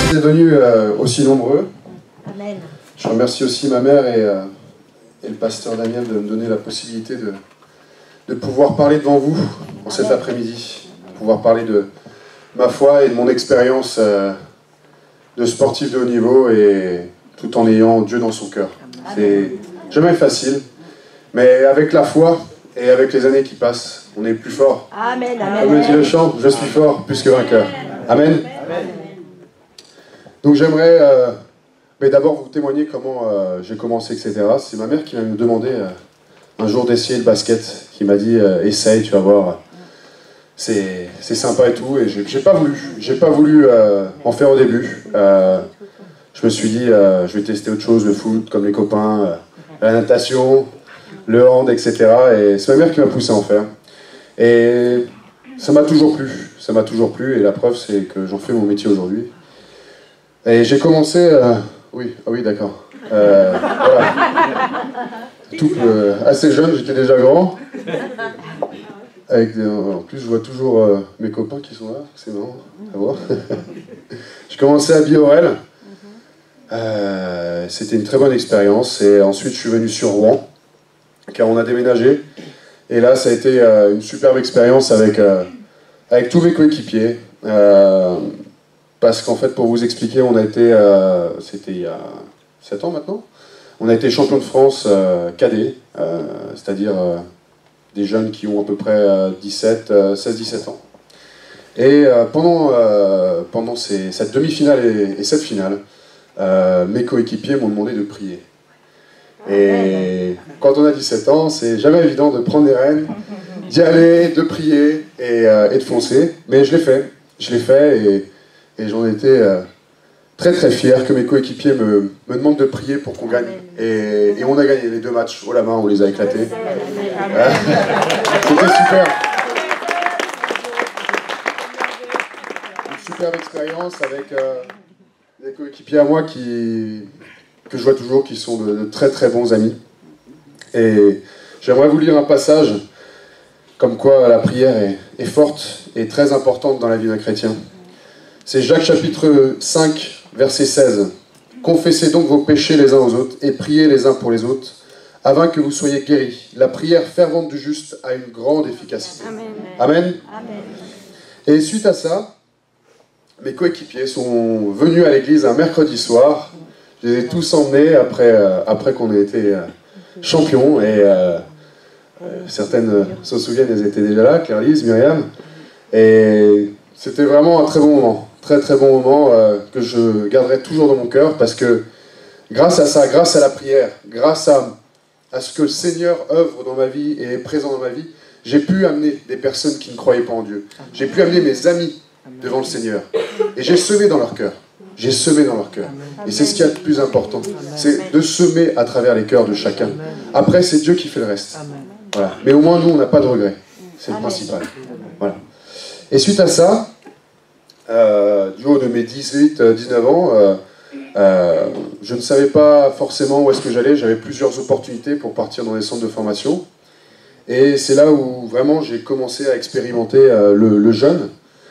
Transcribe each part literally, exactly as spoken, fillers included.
Merci d'être venus euh, aussi nombreux. Amen. Je remercie aussi ma mère et, euh, et le pasteur Daniel de me donner la possibilité de, de pouvoir parler devant vous en cet après-midi. Pouvoir parler de ma foi et de mon expérience euh, de sportif de haut niveau, et tout en ayant Dieu dans son cœur. C'est jamais facile, mais avec la foi et avec les années qui passent, on est plus fort. Amen. Amen. Comme le dit le chant, je suis fort plus que vainqueur. Amen. Amen. Donc j'aimerais euh, mais d'abord vous témoigner comment euh, j'ai commencé, et cetera. C'est ma mère qui m'a demandé euh, un jour d'essayer le basket, qui m'a dit euh, essaye, tu vas voir, c'est sympa et tout. Et j'ai pas voulu, j'ai pas voulu euh, en faire au début. Euh, je me suis dit euh, je vais tester autre chose, le foot comme les copains, euh, la natation, le hand, et cetera. Et c'est ma mère qui m'a poussé à en faire. Et ça m'a toujours plu, ça m'a toujours plu, et la preuve c'est que j'en fais mon métier aujourd'hui. Et j'ai commencé, euh, oui, ah oui d'accord, euh, voilà, tout, euh, assez jeune, j'étais déjà grand, avec des, en plus je vois toujours euh, mes copains qui sont là, c'est marrant à voir. J'ai commencé à Biorel, euh, c'était une très bonne expérience, et ensuite je suis venu sur Rouen, car on a déménagé, et là ça a été euh, une superbe expérience avec, euh, avec tous mes coéquipiers. Euh, Parce qu'en fait, pour vous expliquer, on a été, euh, c'était il y a sept ans maintenant, on a été champion de France euh, cadet, euh, c'est-à-dire euh, des jeunes qui ont à peu près euh, dix-sept, seize dix-sept ans. Et euh, pendant, euh, pendant ces, cette demi-finale et, et cette finale, euh, mes coéquipiers m'ont demandé de prier. Et quand on a dix-sept ans, c'est jamais évident de prendre des rênes, d'y aller, de prier et, euh, et de foncer. Mais je l'ai fait, je l'ai fait et... Et j'en étais euh, très très fier que mes coéquipiers me, me demandent de prier pour qu'on gagne. Et, et on a gagné les deux matchs haut la main, on les a éclatés. C'était super. Une superbe expérience avec euh, des coéquipiers à moi qui, que je vois toujours, qui sont de, de très très bons amis. Et j'aimerais vous lire un passage comme quoi la prière est, est forte et très importante dans la vie d'un chrétien. C'est Jacques chapitre cinq, verset seize. « Confessez donc vos péchés les uns aux autres et priez les uns pour les autres, afin que vous soyez guéris. La prière fervente du juste a une grande efficacité. » Amen. Amen. Amen. Et suite à ça, mes coéquipiers sont venus à l'église un mercredi soir. Je les ai tous emmenés après, euh, après qu'on ait été euh, champions. Et euh, euh, certaines se souviennent, elles étaient déjà là, Claire-Lise, Myriam. Et c'était vraiment un très bon moment. Très très bon moment euh, que je garderai toujours dans mon cœur, parce que grâce à ça, grâce à la prière, grâce à, à ce que le Seigneur œuvre dans ma vie et est présent dans ma vie, j'ai pu amener des personnes qui ne croyaient pas en Dieu. J'ai pu amener mes amis devant le Seigneur. Et j'ai semé dans leur cœur. J'ai semé dans leur cœur. Et c'est ce qu'il y a de plus important. C'est de semer à travers les cœurs de chacun. Après, c'est Dieu qui fait le reste. Voilà. Mais au moins, nous, on n'a pas de regrets. C'est le principal. Voilà. Et suite à ça, Euh, du haut de mes dix-huit dix-neuf ans, euh, euh, je ne savais pas forcément où est-ce que j'allais. J'avais plusieurs opportunités pour partir dans des centres de formation. Et c'est là où vraiment j'ai commencé à expérimenter euh, le, le jeûne.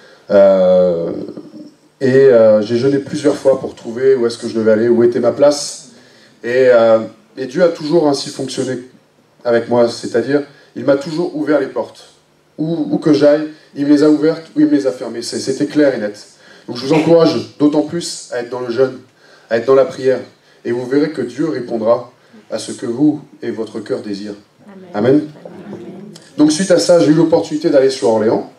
Euh, et euh, j'ai jeûné plusieurs fois pour trouver où est-ce que je devais aller, où était ma place. Et, euh, et Dieu a toujours ainsi fonctionné avec moi. C'est-à-dire, il m'a toujours ouvert les portes. Où, où que j'aille, il me les a ouvertes ou il me les a fermées. C'était clair et net. Donc je vous encourage d'autant plus à être dans le jeûne, à être dans la prière. Et vous verrez que Dieu répondra à ce que vous et votre cœur désirent. Amen. Donc suite à ça, j'ai eu l'opportunité d'aller sur Orléans.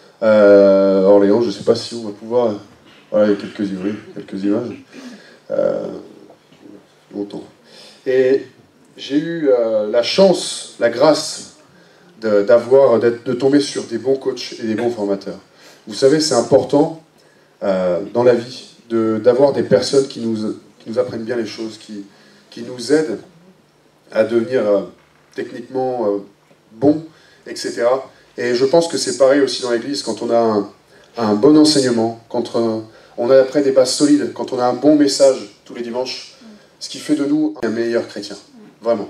Euh, Orléans, je ne sais pas si on va pouvoir... Voilà, il y a quelques, oui, quelques images. Euh, longtemps. Et j'ai eu euh, la chance, la grâce... d'avoir, de, de tomber sur des bons coachs et des bons formateurs. Vous savez, c'est important euh, dans la vie d'avoir des personnes qui nous, qui nous apprennent bien les choses, qui, qui nous aident à devenir euh, techniquement euh, bons, et cetera. Et je pense que c'est pareil aussi dans l'Église, quand on a un, un bon enseignement, quand on, on a après des bases solides, quand on a un bon message tous les dimanches, ce qui fait de nous un meilleur chrétien, vraiment.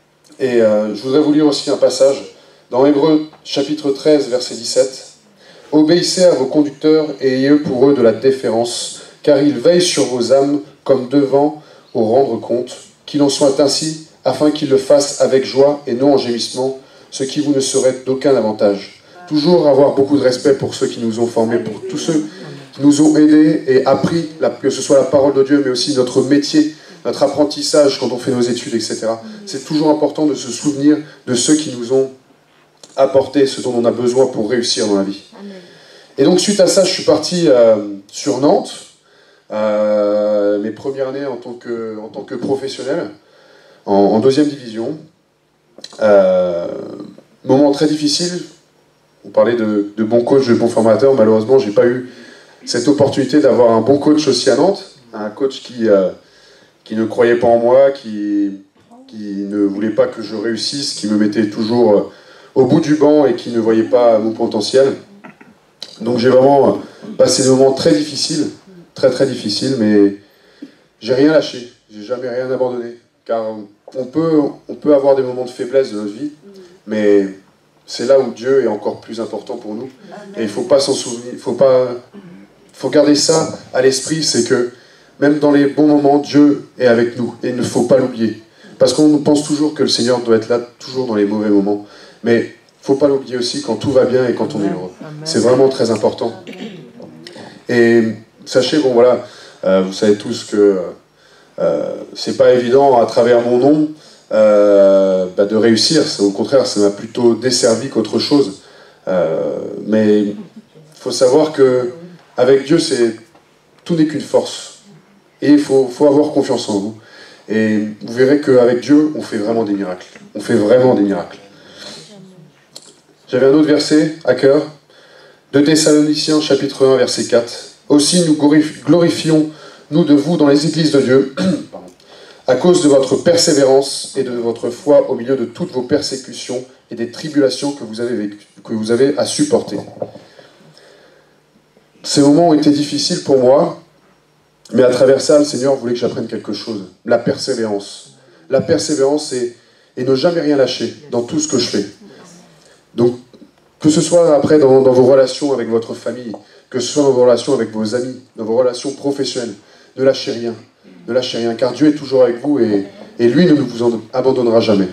Et euh, je voudrais vous lire aussi un passage dans Hébreux chapitre treize, verset dix-sept. Obéissez à vos conducteurs et ayez pour eux de la déférence, car ils veillent sur vos âmes comme devant au rendre compte. Qu'il en soit ainsi, afin qu'ils le fassent avec joie et non en gémissement, ce qui vous ne serait d'aucun avantage. Toujours avoir beaucoup de respect pour ceux qui nous ont formés, pour tous ceux qui nous ont aidés et appris, que ce soit la parole de Dieu, mais aussi notre métier, notre apprentissage quand on fait nos études, et cetera. C'est toujours important de se souvenir de ceux qui nous ont apporté ce dont on a besoin pour réussir dans la vie. Et donc suite à ça, je suis parti euh, sur Nantes, euh, mes premières années en tant que, en tant que professionnel, en, en deuxième division. Euh, moment très difficile, on parlait de, de bons coachs, de bons formateurs, malheureusement j'ai pas eu cette opportunité d'avoir un bon coach aussi à Nantes, un coach qui, euh, qui ne croyait pas en moi, qui, qui ne voulait pas que je réussisse, qui me mettait toujours euh, au bout du banc et qui ne voyait pas mon potentiel. Donc j'ai vraiment passé des moments très difficiles, très très difficiles, mais j'ai rien lâché, j'ai jamais rien abandonné, car on peut, on peut avoir des moments de faiblesse de notre vie, mais c'est là où Dieu est encore plus important pour nous, et il faut pas s'en souvenir, il faut pas, faut garder ça à l'esprit, c'est que même dans les bons moments, Dieu est avec nous, et il ne faut pas l'oublier, parce qu'on pense toujours que le Seigneur doit être là, toujours dans les mauvais moments, mais il ne faut pas l'oublier aussi quand tout va bien et quand on est heureux. C'est vraiment très important. Et sachez, bon voilà, euh, vous savez tous que euh, c'est pas évident à travers mon nom euh, bah, de réussir. Au contraire, ça m'a plutôt desservi qu'autre chose. Euh, mais il faut savoir que avec Dieu, c'est tout n'est qu'une force. Et il faut, faut avoir confiance en vous. Et vous verrez qu'avec Dieu, on fait vraiment des miracles. On fait vraiment des miracles. J'avais un autre verset à cœur, de Thessaloniciens chapitre un, verset quatre. Aussi nous glorifions, nous de vous, dans les églises de Dieu, à cause de votre persévérance et de votre foi au milieu de toutes vos persécutions et des tribulations que vous avez, vécues, que vous avez à supporter. Ces moments ont été difficiles pour moi, mais à travers ça, le Seigneur voulait que j'apprenne quelque chose, la persévérance. La persévérance et, et ne jamais rien lâcher dans tout ce que je fais. Donc, que ce soit après dans, dans vos relations avec votre famille, que ce soit dans vos relations avec vos amis, dans vos relations professionnelles, ne lâchez rien, ne lâchez rien, car Dieu est toujours avec vous et, et lui ne vous en abandonnera jamais.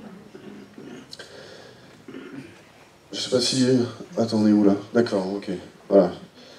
Je ne sais pas si... Attendez, où là? D'accord, ok, voilà.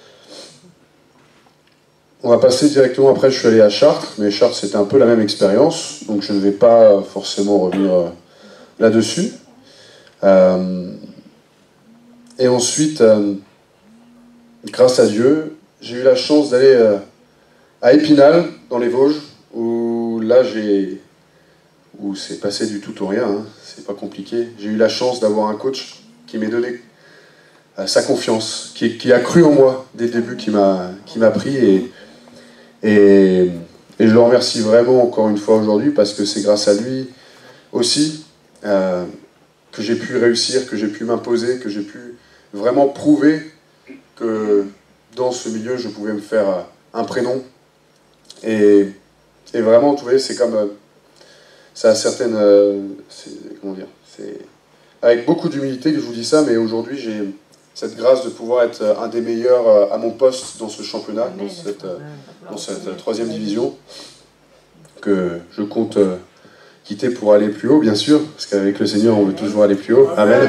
On va passer directement, après je suis allé à Chartres, mais Chartres c'était un peu la même expérience, donc je ne vais pas forcément revenir là-dessus. Euh, et ensuite, euh, grâce à Dieu, j'ai eu la chance d'aller euh, à Épinal, dans les Vosges, où là j'ai, où c'est passé du tout au rien, hein, c'est pas compliqué. J'ai eu la chance d'avoir un coach qui m'ait donné euh, sa confiance, qui, qui a cru en moi dès le début, qui m'a, qui m'a pris, et, et, et je le remercie vraiment encore une fois aujourd'hui, parce que c'est grâce à lui aussi euh, que j'ai pu réussir, que j'ai pu m'imposer, que j'ai pu vraiment prouver que dans ce milieu, je pouvais me faire un prénom. Et, et vraiment, tu vois, c'est comme... Ça a certaines... Comment dire, c'est avec beaucoup d'humilité que je vous dis ça, mais aujourd'hui, j'ai cette grâce de pouvoir être un des meilleurs à mon poste dans ce championnat, dans cette, dans cette troisième division, que je compte quitter pour aller plus haut, bien sûr, parce qu'avec le Seigneur, on veut toujours aller plus haut. Amen.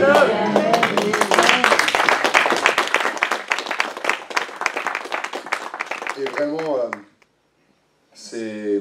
Et vraiment, euh, c'est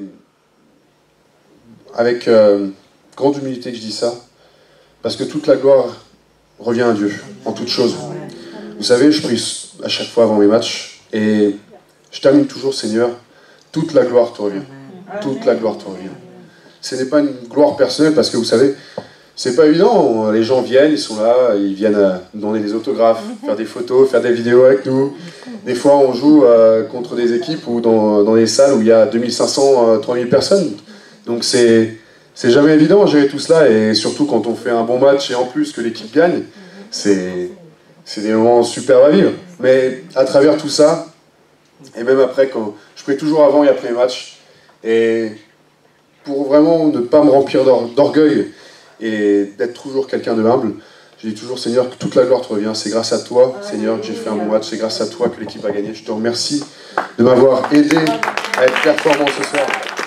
avec euh, grande humilité que je dis ça, parce que toute la gloire revient à Dieu, en toute chose. Vous savez, je prie à chaque fois avant mes matchs, et je termine toujours, Seigneur, toute la gloire te revient. Toute la gloire te revient. Ce n'est pas une gloire personnelle, parce que vous savez, c'est pas évident. Les gens viennent, ils sont là, ils viennent nous donner des autographes, faire des photos, faire des vidéos avec nous. Des fois, on joue euh, contre des équipes ou dans, dans des salles où il y a deux mille cinq cents, trois mille personnes. Donc c'est c'est jamais évident à gérer tout cela, et surtout quand on fait un bon match et en plus que l'équipe gagne, c'est c'est des moments superbes à vivre. Mais à travers tout ça, et même après, quand je prie toujours avant et après les matchs, et pour vraiment ne pas me remplir d'orgueil et d'être toujours quelqu'un de humble, Je dis toujours, Seigneur, que toute la gloire te revient. C'est grâce à toi, Seigneur, que j'ai fait un bon match. C'est grâce à toi que l'équipe a gagné. Je te remercie de m'avoir aidé à être performant ce soir.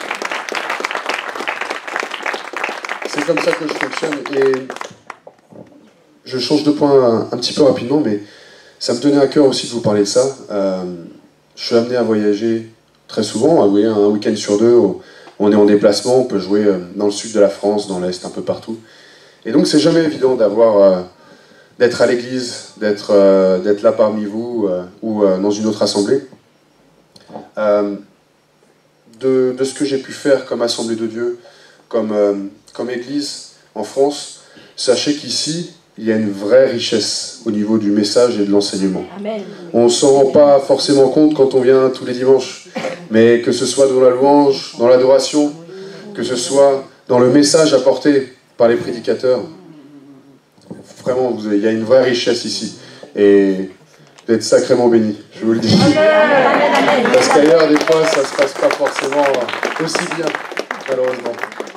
C'est comme ça que je fonctionne. Et je change de point un, un petit peu rapidement, mais ça me tenait à cœur aussi de vous parler de ça. Euh, je suis amené à voyager très souvent, à voyager un week-end sur deux. On est en déplacement, on peut jouer dans le sud de la France, dans l'Est, un peu partout. Et donc c'est jamais évident d'avoir, euh, d'être à l'église, d'être euh, d'être là parmi vous euh, ou euh, dans une autre assemblée. Euh, de, de ce que j'ai pu faire comme assemblée de Dieu, comme, euh, comme église en France, sachez qu'ici, il y a une vraie richesse au niveau du message et de l'enseignement. On ne s'en rend pas forcément compte quand on vient tous les dimanches, mais que ce soit dans la louange, dans l'adoration, que ce soit dans le message apporté par les prédicateurs, vraiment, vous avez, il y a une vraie richesse ici. Et vous êtes sacrément bénis, je vous le dis. Parce qu'ailleurs, des fois, ça ne se passe pas forcément aussi bien, malheureusement.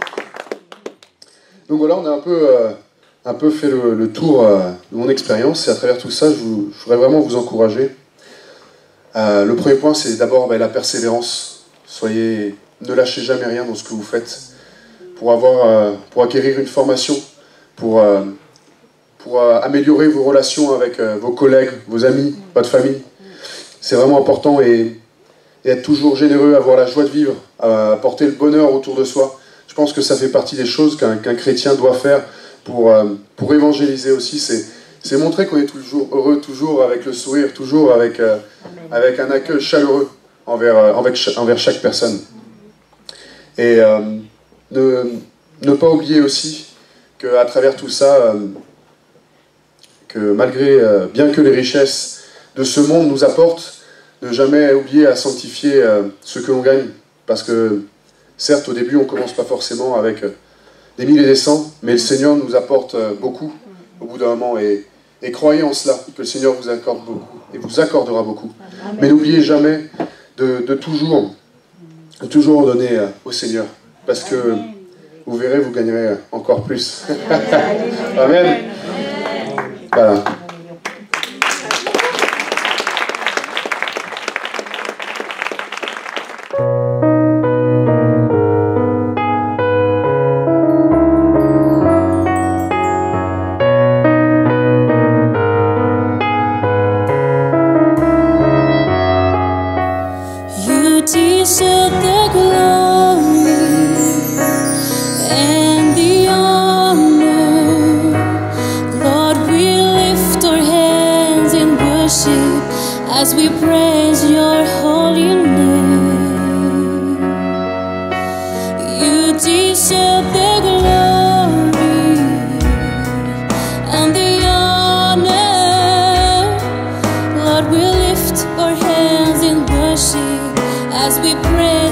Donc voilà, on a un peu... Euh, un peu fait le, le tour euh, de mon expérience, et à travers tout ça, je, vous, je voudrais vraiment vous encourager. Euh, le premier point, c'est d'abord ben, la persévérance. Soyez, ne lâchez jamais rien dans ce que vous faites pour, avoir, euh, pour acquérir une formation, pour, euh, pour euh, améliorer vos relations avec euh, vos collègues, vos amis, votre famille. C'est vraiment important, et, et être toujours généreux, avoir la joie de vivre, euh, apporter le bonheur autour de soi. Je pense que ça fait partie des choses qu'un qu'un chrétien doit faire Pour, euh, pour évangéliser aussi, c'est montrer qu'on est toujours heureux, toujours avec le sourire, toujours avec, euh, avec un accueil chaleureux envers, euh, envers, envers chaque personne. Et euh, ne, ne pas oublier aussi qu'à travers tout ça, euh, que malgré, euh, bien que les richesses de ce monde nous apportent, ne jamais oublier à sanctifier euh, ce que l'on gagne. Parce que, certes, au début, on ne commence pas forcément avec... Euh, des mille et des cents, mais le Seigneur nous apporte beaucoup au bout d'un moment, et, et croyez en cela, que le Seigneur vous accorde beaucoup, et vous accordera beaucoup. Amen. Mais n'oubliez jamais de, de, toujours, de toujours donner au Seigneur, parce que vous verrez, vous gagnerez encore plus. Amen. Amen. Voilà. As we praise your holy name, you deserve the glory and the honor. Lord, we lift our hands in worship as we praise